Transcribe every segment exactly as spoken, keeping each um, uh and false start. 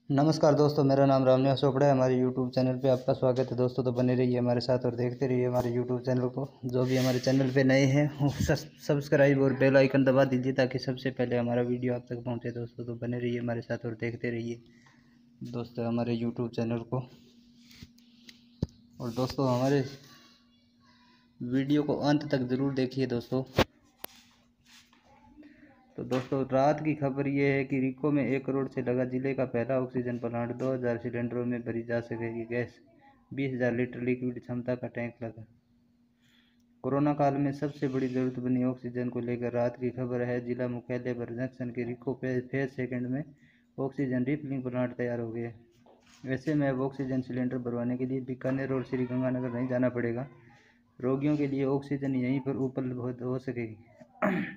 नमस्कार दोस्तों, मेरा नाम रामनिवास चोपड़ा है। हमारे यूट्यूब चैनल पे आपका स्वागत है दोस्तों। तो बने रहिए हमारे साथ और देखते रहिए हमारे यूट्यूब चैनल को। जो भी हमारे चैनल पे नए हैं वो सब्सक्राइब और बेल आइकन दबा दीजिए ताकि सबसे पहले हमारा वीडियो आप तक पहुंचे दोस्तों। तो बने रहिए हमारे साथ और देखते रहिए दोस्तों हमारे यूट्यूब चैनल को। और दोस्तों हमारे वीडियो को अंत तक ज़रूर देखिए दोस्तों। तो दोस्तों रात की खबर ये है कि रिको में एक करोड़ से लगा जिले का पहला ऑक्सीजन प्लांट। दो हज़ार सिलेंडरों में भरी जा सकेगी गैस। बीस हज़ार लीटर लिक्विड क्षमता का टैंक लगा। कोरोना काल में सबसे बड़ी जरूरत बनी ऑक्सीजन को लेकर रात की खबर है। जिला मुख्यालय पर जंक्शन के रिको फेज सेकंड में ऑक्सीजन रिफिलिंग प्लांट तैयार हो गए। ऐसे में अब ऑक्सीजन सिलेंडर भरवाने के लिए बीकानेर और श्रीगंगानगर नहीं जाना पड़ेगा। रोगियों के लिए ऑक्सीजन यहीं पर उपलब्ध हो सकेगी।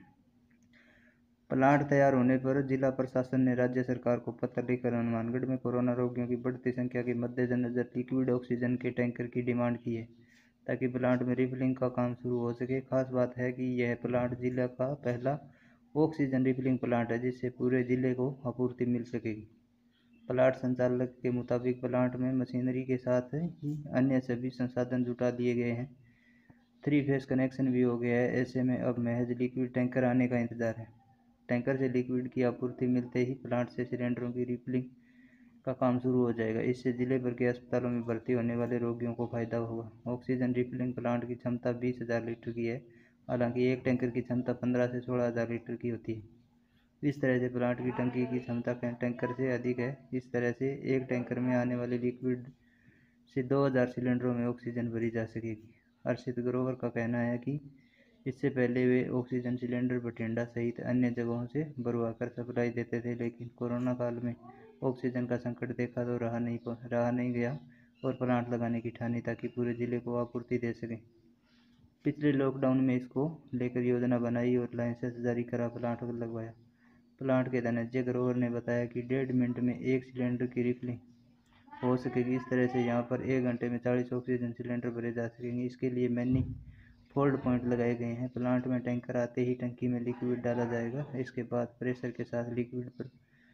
प्लांट तैयार होने पर जिला प्रशासन ने राज्य सरकार को पत्र लिखकर हनुमानगढ़ में कोरोना रोगियों की बढ़ती संख्या के मद्देनजर लिक्विड ऑक्सीजन के टैंकर की डिमांड की है ताकि प्लांट में रिफिलिंग का काम शुरू हो सके। खास बात है कि यह प्लांट जिला का पहला ऑक्सीजन रिफिलिंग प्लांट है जिससे पूरे जिले को आपूर्ति मिल सकेगी। प्लांट संचालक के मुताबिक प्लांट में मशीनरी के साथ ही अन्य सभी संसाधन जुटा दिए गए हैं। थ्री फेस कनेक्शन भी हो गया है। ऐसे में अब महज लिक्विड टैंकर आने का इंतजार है। टैंकर से लिक्विड की आपूर्ति मिलते ही प्लांट से सिलेंडरों की रिफिलिंग का काम शुरू हो जाएगा। इससे जिले भर के अस्पतालों में भर्ती होने वाले रोगियों को फायदा होगा। ऑक्सीजन रिफिलिंग प्लांट की क्षमता बीस हज़ार लीटर की है। हालांकि एक टैंकर की क्षमता पंद्रह से सोलह हज़ार लीटर की होती है। इस तरह से प्लांट की टंकी की क्षमता टैंकर से अधिक है। इस तरह से एक टैंकर में आने वाले लिक्विड से दो हज़ार सिलेंडरों में ऑक्सीजन भरी जा सकेगी। हर्षित ग्रोवर का कहना है कि इससे पहले वे ऑक्सीजन सिलेंडर बठिंडा सहित अन्य जगहों से भरवा कर सप्लाई देते थे, लेकिन कोरोना काल में ऑक्सीजन का संकट देखा तो रहा नहीं रहा नहीं गया और प्लांट लगाने की ठानी ताकि पूरे जिले को आपूर्ति दे सकें। पिछले लॉकडाउन में इसको लेकर योजना बनाई और लाइसेंस जारी करा, प्लांट लगवाया। प्लांट के धनंजय ग्रोवर ने बताया कि डेढ़ मिनट में एक सिलेंडर की रिफिलिंग हो सकेगी। इस तरह से यहाँ पर एक घंटे में चालीस ऑक्सीजन सिलेंडर भरे जा सकेंगे। इसके लिए मैनी फोल्ड पॉइंट लगाए गए हैं। प्लांट में टैंकर आते ही टंकी में लिक्विड डाला जाएगा। इसके बाद प्रेशर के साथ लिक्विड पर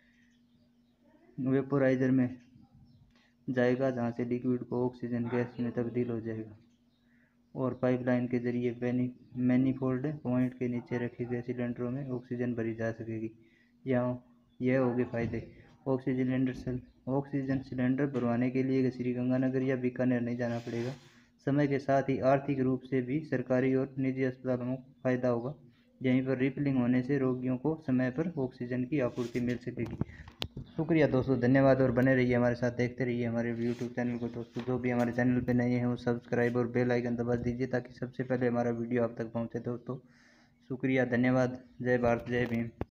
वेपोराइजर में जाएगा जहां से लिक्विड को ऑक्सीजन गैस में तब्दील हो जाएगा और पाइपलाइन के जरिए मैनीफोल्ड पॉइंट के नीचे रखे गए सिलेंडरों में ऑक्सीजन भरी जा सकेगी। यहाँ यह होंगे फायदे। ऑक्सीजन सिलेंडर ऑक्सीजन सिलेंडर भरवाने के लिए श्रीगंगानगर या बीकानेर नहीं जाना पड़ेगा। समय के साथ ही आर्थिक रूप से भी सरकारी और निजी अस्पतालों को फायदा होगा। यहीं पर रिफिलिंग होने से रोगियों को समय पर ऑक्सीजन की आपूर्ति मिल सकेगी। शुक्रिया दोस्तों, धन्यवाद और बने रहिए हमारे साथ, देखते रहिए हमारे यूट्यूब चैनल को। दोस्तों जो भी हमारे चैनल पे नए हैं वो सब्सक्राइब और बेल आइकन दबा दीजिए ताकि सबसे पहले हमारा वीडियो आप तक पहुँचे दोस्तों। शुक्रिया, धन्यवाद। जय भारत, जय भीम।